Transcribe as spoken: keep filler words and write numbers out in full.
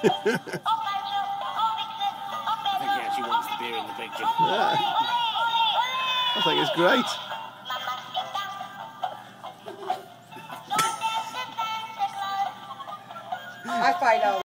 I think he actually wants the beer in the picture. Yeah. I think it's great. I find out.